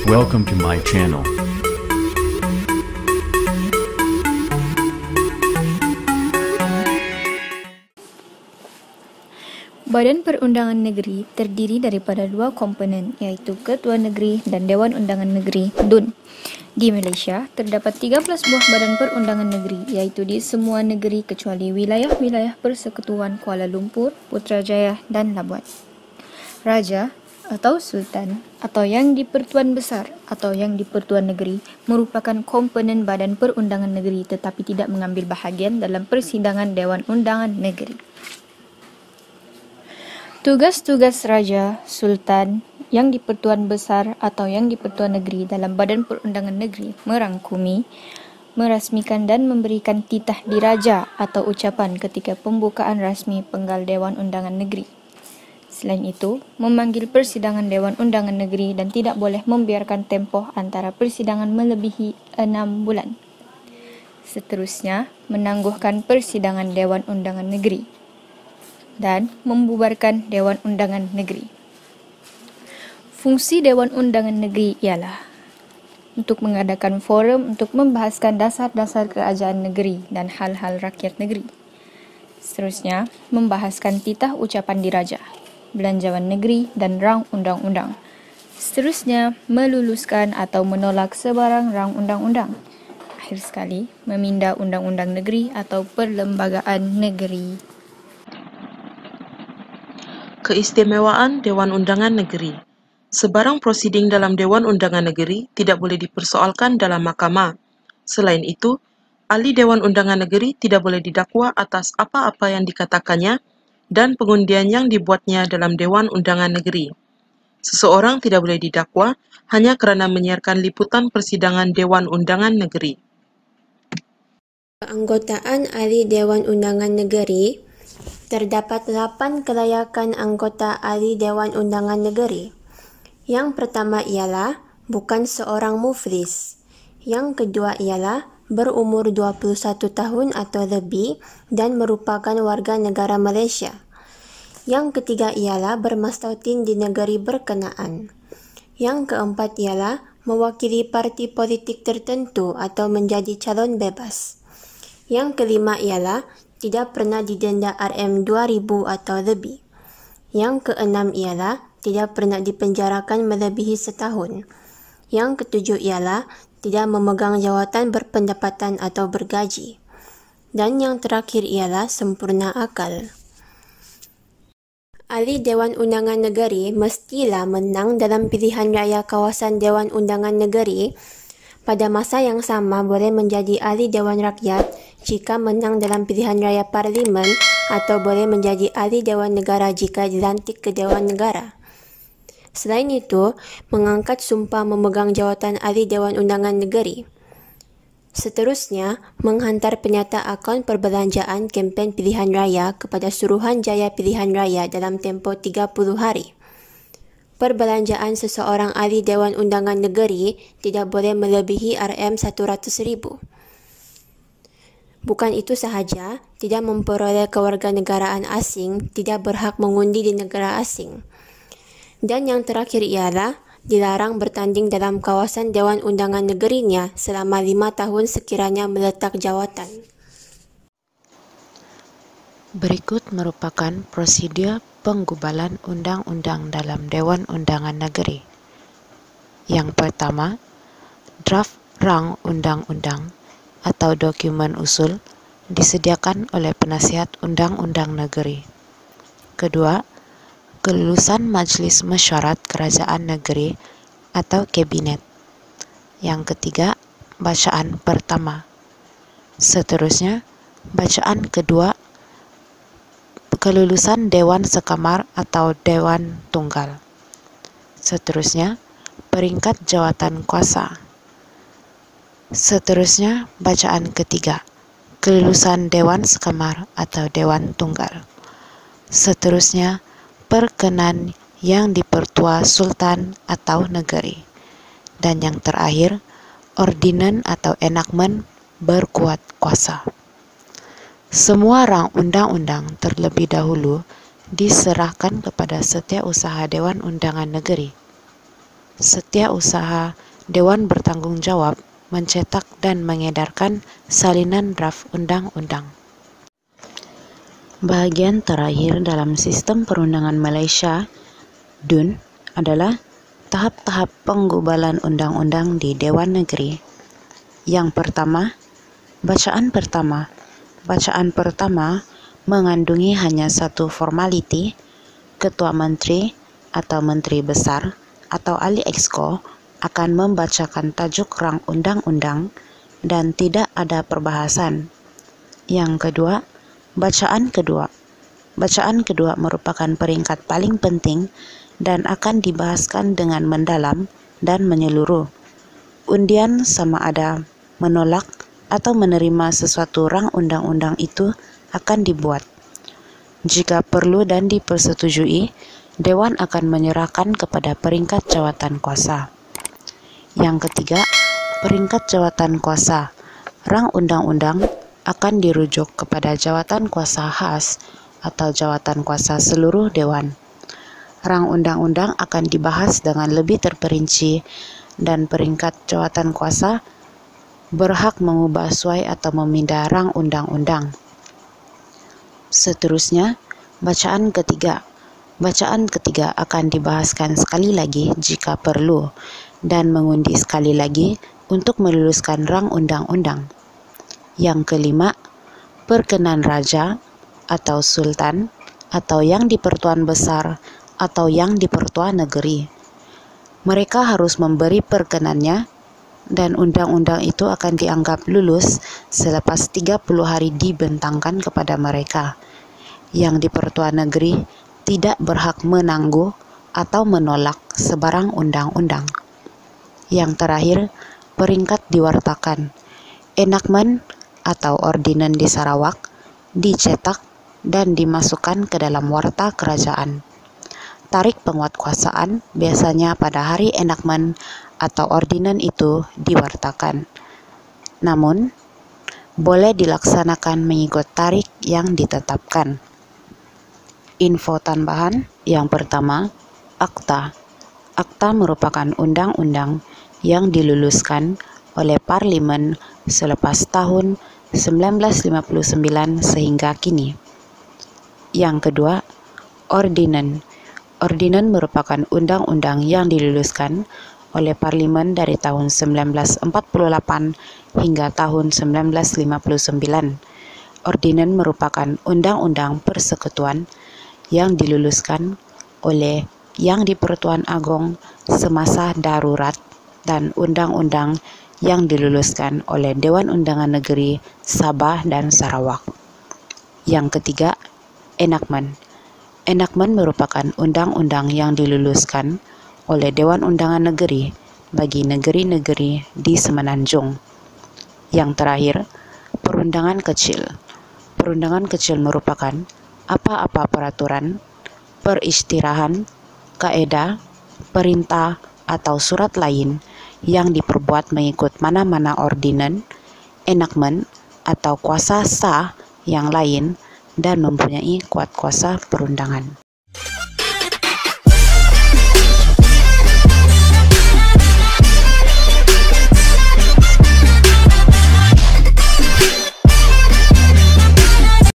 Welcome to my channel. Badan Perundangan Negeri terdiri daripada dua komponen, iaitu Ketua Negeri dan Dewan Undangan Negeri (DUN). Di Malaysia, terdapat 13 buah badan perundangan negeri, iaitu di semua negeri kecuali wilayah-wilayah Persekutuan Kuala Lumpur, Putrajaya dan Labuan. Raja atau Sultan atau Yang di-Pertuan Besar atau Yang di-Pertuan Negeri merupakan komponen badan perundangan negeri tetapi tidak mengambil bahagian dalam persidangan Dewan Undangan Negeri. Tugas-tugas Raja, Sultan, Yang di-Pertuan Besar atau Yang di-Pertuan Negeri dalam Badan Perundangan Negeri merangkumi, merasmikan dan memberikan titah diraja atau ucapan ketika pembukaan rasmi penggal Dewan Undangan Negeri. Selain itu, memanggil persidangan Dewan Undangan Negeri dan tidak boleh membiarkan tempoh antara persidangan melebihi 6 bulan. Seterusnya, menangguhkan persidangan Dewan Undangan Negeri dan membubarkan Dewan Undangan Negeri. Fungsi Dewan Undangan Negeri ialah untuk mengadakan forum untuk membahaskan dasar-dasar kerajaan negeri dan hal-hal rakyat negeri. Seterusnya, membahaskan titah ucapan diraja, belanjawan negeri dan rang undang-undang. Seterusnya, meluluskan atau menolak sebarang rang undang-undang. Akhir sekali, meminda undang-undang negeri atau perlembagaan negeri. Keistimewaan Dewan Undangan Negeri. Sebarang prosiding dalam Dewan Undangan Negeri tidak boleh dipersoalkan dalam mahkamah. Selain itu, ahli Dewan Undangan Negeri tidak boleh didakwa atas apa-apa yang dikatakannya dan pengundian yang dibuatnya dalam Dewan Undangan Negeri. Seseorang tidak boleh didakwa hanya kerana menyiarkan liputan persidangan Dewan Undangan Negeri. Keanggotaan ahli Dewan Undangan Negeri. Terdapat 8 kelayakan anggota ahli Dewan Undangan Negeri. Yang pertama ialah bukan seorang muflis. Yang kedua ialah berumur 21 tahun atau lebih dan merupakan warga negara Malaysia. Yang ketiga ialah bermastautin di negeri berkenaan. Yang keempat ialah mewakili parti politik tertentu atau menjadi calon bebas. Yang kelima ialah tidak pernah didenda RM2,000 atau lebih. Yang keenam ialah tidak pernah dipenjarakan melebihi setahun. Yang ketujuh ialah tidak memegang jawatan berpendapatan atau bergaji. Dan yang terakhir ialah sempurna akal. Ahli Dewan Undangan Negeri mestilah menang dalam pilihan raya kawasan Dewan Undangan Negeri. Pada masa yang sama boleh menjadi ahli Dewan Rakyat jika menang dalam pilihan raya parlimen atau boleh menjadi ahli Dewan Negara jika dilantik ke Dewan Negara. Selain itu, mengangkat sumpah memegang jawatan ahli Dewan Undangan Negeri. Seterusnya, menghantar penyata akaun perbelanjaan kempen pilihan raya kepada Suruhanjaya Pilihan Raya dalam tempoh 30 hari. Perbelanjaan seseorang ahli Dewan Undangan Negeri tidak boleh melebihi RM100,000. Bukan itu sahaja, tidak memperoleh kewarganegaraan asing, tidak berhak mengundi di negara asing. Dan yang terakhir ialah dilarang bertanding dalam kawasan Dewan Undangan Negerinya selama 5 tahun sekiranya meletak jawatan. Berikut merupakan prosedur penggubalan undang-undang dalam Dewan Undangan Negeri. Yang pertama, draft rang undang-undang atau dokumen usul disediakan oleh penasihat undang-undang negeri. Kedua, kelulusan Majlis Mesyuarat Kerajaan Negeri atau Kabinet. Yang ketiga, bacaan pertama. Seterusnya, bacaan kedua, kelulusan Dewan Sekamar atau Dewan Tunggal. Seterusnya, peringkat jawatan kuasa. Seterusnya, bacaan ketiga, kelulusan Dewan Sekamar atau Dewan Tunggal. Seterusnya, perkenan yang dipertua Sultan atau negeri. Dan yang terakhir, ordinan atau enakmen berkuat kuasa. Semua rang undang-undang terlebih dahulu diserahkan kepada Setiausaha Dewan Undangan Negeri. Setiausaha Dewan bertanggung jawab mencetak dan mengedarkan salinan draft undang-undang. Bahagian terakhir dalam sistem perundangan Malaysia, DUN, adalah tahap-tahap penggubalan undang-undang di Dewan Negeri. Yang pertama, bacaan pertama. Bacaan pertama mengandungi hanya satu formaliti. Ketua Menteri atau Menteri Besar atau ahli Exco akan membacakan tajuk rang undang-undang dan tidak ada perbahasan. Yang kedua, bacaan kedua. Bacaan kedua merupakan peringkat paling penting dan akan dibahaskan dengan mendalam dan menyeluruh. Undian sama ada menolak atau menerima sesuatu rang undang-undang itu akan dibuat. Jika perlu dan dipersetujui, Dewan akan menyerahkan kepada peringkat jawatan kuasa. Yang ketiga, peringkat jawatan kuasa. Rang undang-undang akan dirujuk kepada jawatan kuasa khas atau jawatan kuasa seluruh Dewan. Rang undang-undang akan dibahas dengan lebih terperinci dan peringkat jawatan kuasa berhak mengubah suai atau memindah rang undang-undang. Seterusnya, bacaan ketiga. Bacaan ketiga akan dibahaskan sekali lagi jika perlu dan mengundi sekali lagi untuk meluluskan rang undang-undang. Yang kelima, perkenan raja atau sultan atau yang di-Pertuan Besar atau yang di-Pertua Negeri. Mereka harus memberi perkenannya dan undang-undang itu akan dianggap lulus selepas 30 hari dibentangkan kepada mereka. Yang di-Pertua Negeri tidak berhak menangguh atau menolak sebarang undang-undang. Yang terakhir, peringkat diwartakan. Enakmen atau ordinan di Sarawak dicetak dan dimasukkan ke dalam warta kerajaan. Tarik penguatkuasaan biasanya pada hari enakmen atau ordinan itu diwartakan. Namun, boleh dilaksanakan mengikut tarik yang ditetapkan. Info tambahan yang pertama, Akta. Akta merupakan undang-undang yang diluluskan oleh Parlimen selepas tahun 1959 sehingga kini. Yang kedua, Ordinan. Ordinan merupakan undang-undang yang diluluskan oleh Parlimen dari tahun 1948 hingga tahun 1959. Ordinan merupakan undang-undang persekutuan yang diluluskan oleh Yang di-Pertuan Agong semasa darurat dan undang-undang yang diluluskan oleh Dewan Undangan Negeri Sabah dan Sarawak. Yang ketiga, Enakmen. Enakmen merupakan undang-undang yang diluluskan oleh Dewan Undangan Negeri bagi negeri-negeri di Semenanjung. Yang terakhir, Perundangan Kecil. Perundangan kecil merupakan apa-apa peraturan, peristirahan, kaedah, perintah, atau surat lain yang diperbuat mengikut mana-mana ordinan, enakmen, atau kuasa sah yang lain dan mempunyai kuat kuasa perundangan.